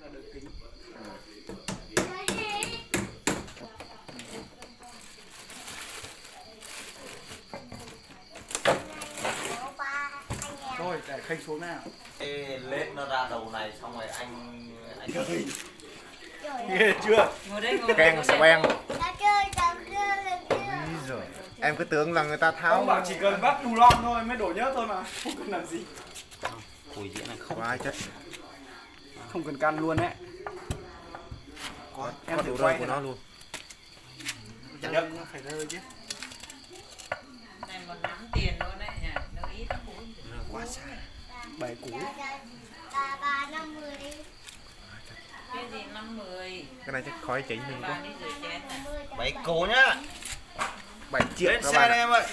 Thôi để khênh xuống nào. Ê, lết nó ra đầu này xong rồi anh Chơi. Ghê chưa? Keng sờ beng. Rồi. Em cứ tưởng là người ta tháo. Ông bảo chỉ cần vắt đù lon thôi mới đổ nhớt thôi mà, không cần làm gì. Cùi diễn này Không ai chết. Không cần căn luôn đấy. Có đủ rơi của nó luôn. Chắc nó phải rơi chứ. Này mà nắm tiền luôn đấy nhỉ, nó ít nó cũng Quá xa. 7 củ. cái gì 50. Cái này chắc khói chỉnh mình Bà quá. đi rửa chén này. 7 cổ nhá. 7 triệu Lên các xe bạn đây ạ. em ơi.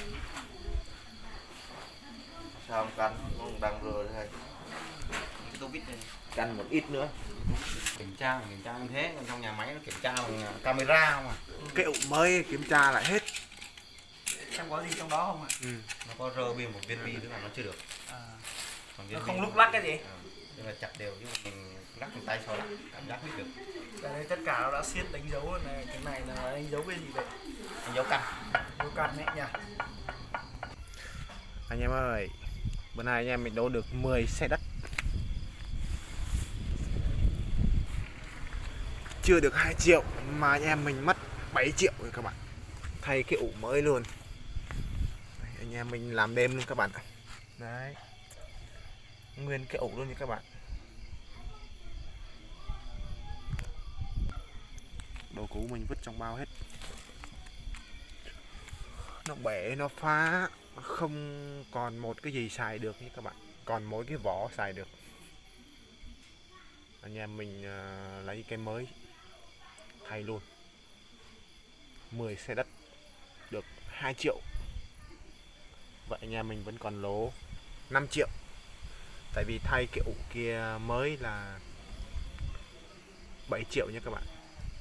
Sao không cắn, không đang rửa thôi. Cái tô vít này. Cắn một ít nữa. Kiểm tra như thế, còn trong nhà máy nó kiểm tra bằng camera không à. Cái ụ mới kiểm tra lại hết. Xem có gì trong đó không ạ? Nó có rơ bi một viên bi nữa là nó chưa được. Còn viên Nó không bi lúc lắc cái gì? nhưng mà chặt đều chứ mình lắc bằng tay sau lắc cảm giác biết được. Cái đây tất cả nó đã siết đánh dấu rồi này, cái này là đánh dấu cái gì vậy? Đánh dấu căn. Dấu căn đấy nhỉ. Anh em ơi, bữa nay anh em mình đổ được 10 xe đất. Chưa được 2 triệu mà anh em mình mất 7 triệu rồi các bạn. Thay cái ụ mới luôn. Đấy, anh em mình làm đêm luôn các bạn ạ. Đấy. Nguyên cái ụ luôn nha các bạn. Đồ cũ mình vứt trong bao hết. Nó bể, nó phá, không còn một cái gì xài được nha các bạn. Còn mỗi cái vỏ xài được. Anh em mình lấy cái mới thay luôn. 10 xe đất được 2 triệu. Vậy anh em mình vẫn còn lỗ 5 triệu. Tại vì thay cái ụ kia mới là 7 triệu nha các bạn.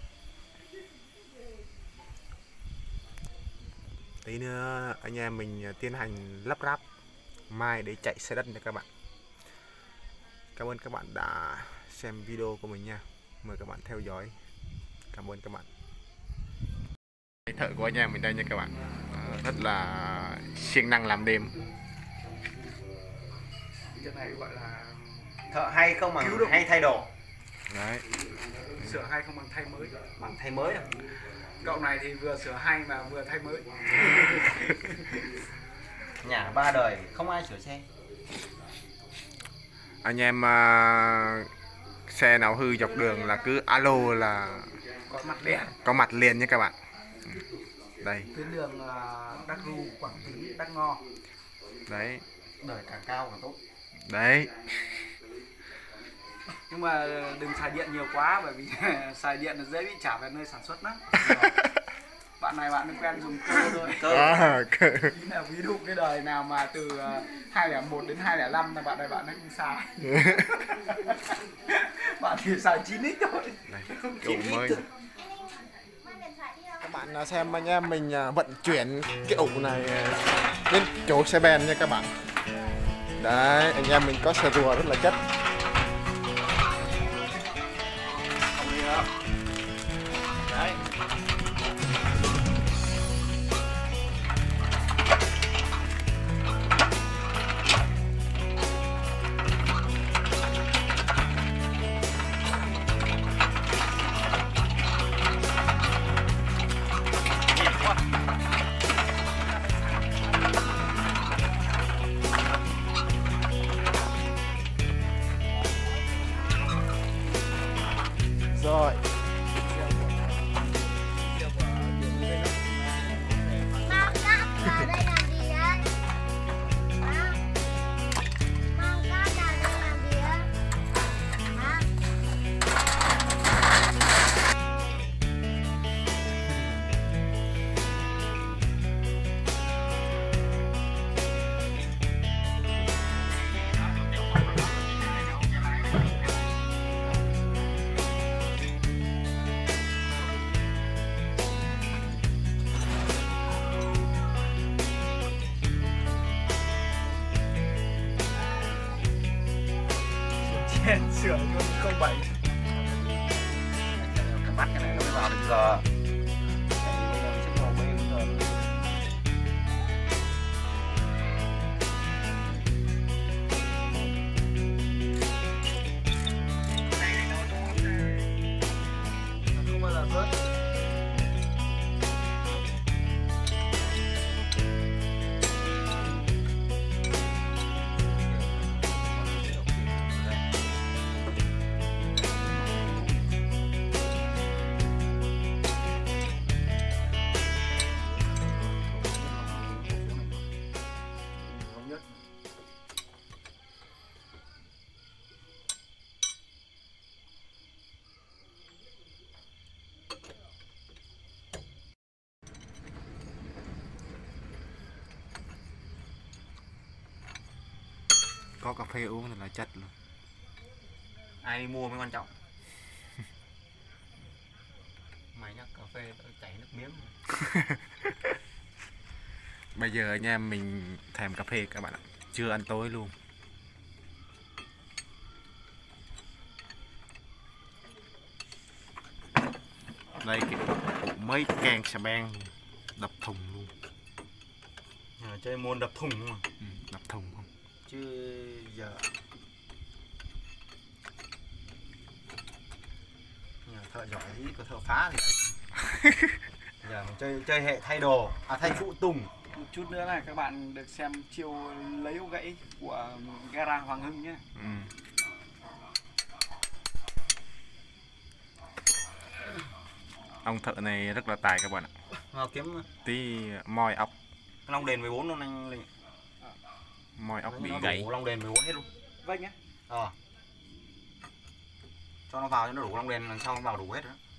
Tí nữa anh em mình tiến hành lắp ráp mai để chạy xe đất nha các bạn. Cảm ơn các bạn đã xem video của mình nha. Mời các bạn theo dõi. Cảm ơn các bạn. Thợ của anh em mình đây nha các bạn. Rất là siêng năng làm đêm. Cái này gọi là Thợ hay không bằng hay thay đồ. Đấy. sửa hay không bằng thay mới. Bằng thay mới à? Cậu này thì vừa sửa hay mà vừa thay mới. Nhà 3 đời không ai sửa xe. Anh em xe nào hư dọc đường là cứ alo là Có mặt đèn. có mặt liền nha các bạn. Đây. Tuyến đường Đắc Ru, Quảng Tín, Đắc Ngo. Đấy. Đời càng cao càng tốt. Đấy. Nhưng mà đừng xài điện nhiều quá, bởi vì xài điện là dễ bị trả về nơi sản xuất lắm. Bạn này bạn quen dùng cơ thôi. Ý là ví dụ cái đời nào mà từ 201 đến 205 là bạn này bạn ấy không xài. Bạn thì xài 9x thôi. Kiểu mới. Các bạn xem anh em mình vận chuyển cái ụ này đến chỗ xe ben nha các bạn. Đấy, anh em mình có xe rùa rất là chất. Đấy. Rồi. Mang cát vào đây làm gì đấy? Hả? Mang cát vào đây làm gì đấy? Hả? Sửa luôn 07. mắt cái này nó mới vào được giờ. Bây giờ mình sẽ vào bây giờ. Không bao giờ rớt. Có cà phê uống là chất luôn. Ai đi mua mới quan trọng. Mày nhắc cà phê tao chảy nước miếng. Bây giờ anh em mình thèm cà phê các bạn ạ. Chưa ăn tối luôn. Đây cái mấy can xà beng đập thùng luôn. Chơi môn đập thùng mà. Đập thùng không? Chứ giờ thợ giỏi gì có thợ phá thì giờ mình chơi hệ thay đồ, thay phụ tùng. Một chút nữa này các bạn được xem chiêu lấy gãy của gara Hoàng Hưng nhé. Ông thợ này rất là tài các bạn ạ. Kiếm Tí moi ốc. Long đền 14 luôn anh Linh. Moi ốc bị gãy. Long đền 14 hết luôn. Vâng nhé. Cho nó vào cho nó đủ long đền, lần sau nó vào đủ hết rồi.